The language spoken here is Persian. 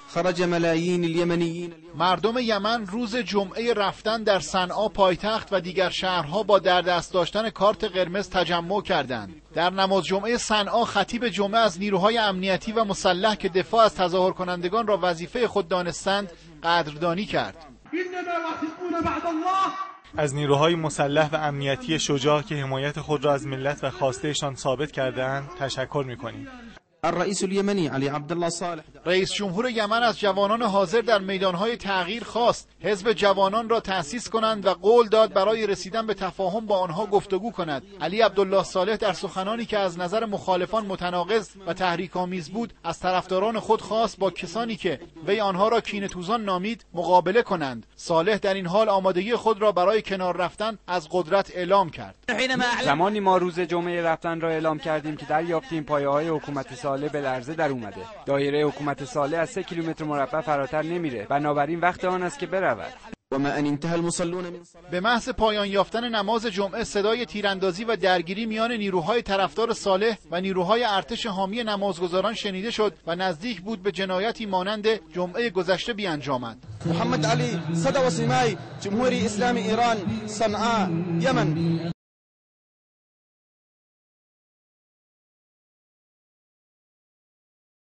خرج ملايين اليمنيين. مردم یمن روز جمعه رفتن در صنعا پایتخت و دیگر شهرها با در دست داشتن کارت قرمز تجمع کردند. در نماز جمعه صنعا خطیب جمعه از نیروهای امنیتی و مسلح که دفاع از تظاهر کنندگان را وظیفه خود دانستند قدردانی کرد. از نیروهای مسلح و امنیتی شجاع که حمایت خود را از ملت و خواستهشان ثابت کردند تشکر می‌کنیم. الرئيس اليمني علي عبد الله صالح رئیس جمهور یمن از جوانان حاضر در میدانهای تغییر خواست حزب جوانان را تأسیس کنند و قول داد برای رسیدن به تفاهم با آنها گفتگو کند. علی عبدالله صالح در سخنانی که از نظر مخالفان متناقض و تحریک‌آمیز بود از طرفداران خود خواست با کسانی که وی آنها را کینه‌توزان نامید مقابله کنند. صالح در این حال آمادگی خود را برای کنار رفتن از قدرت اعلام کرد. زمانی ما روز جمعه رفتن را اعلام کردیم که دریافتیم پایه‌های حکومت صالح به لرزه در اومده. دایره حکومت صالح از 3 کیلومتر مربع فراتر نمیره. بنابراین وقت آن است که برود. به محض پایان یافتن نماز جمعه صدای تیراندازی و درگیری میان نیروهای طرفدار صالح و نیروهای ارتش حامی نمازگزاران شنیده شد و نزدیک بود به جنایتی مانند جمعه گذشته بیانجامد. محمد علی صدى وسماي جمهوری اسلامی ایران صنعاء یمن.